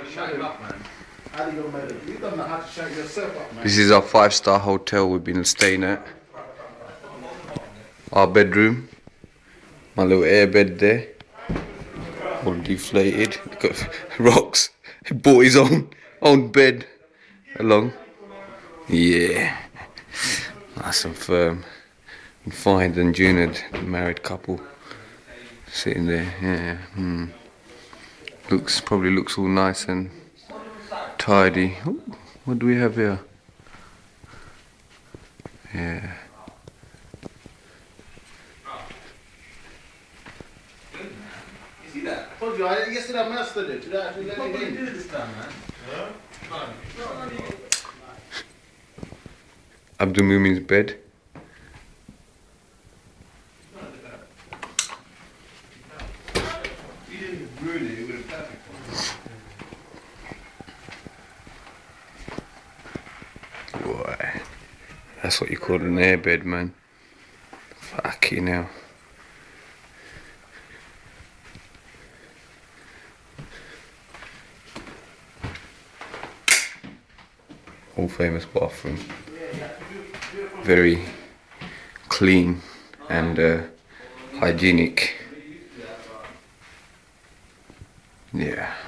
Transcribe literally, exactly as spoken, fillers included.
This is our five-star hotel we've been staying at. Our bedroom. My little air bed there. All deflated. Got rocks. He bought his own own bed along. Yeah. Nice and firm. And Find and Junid, the married couple, sitting there. Yeah. Hmm. Looks probably looks all nice and tidy. Ooh, what do we have here? Yeah. You see that? I told you, I yesterday I mastered it. Today I actually let it in. This time, man. Abdul Mumin's bed. He didn't ruin it, it would have perfect. Boy, that's what you call an airbed, man. Fucking hell. All famous bathroom. Very clean and uh, hygienic. Yeah.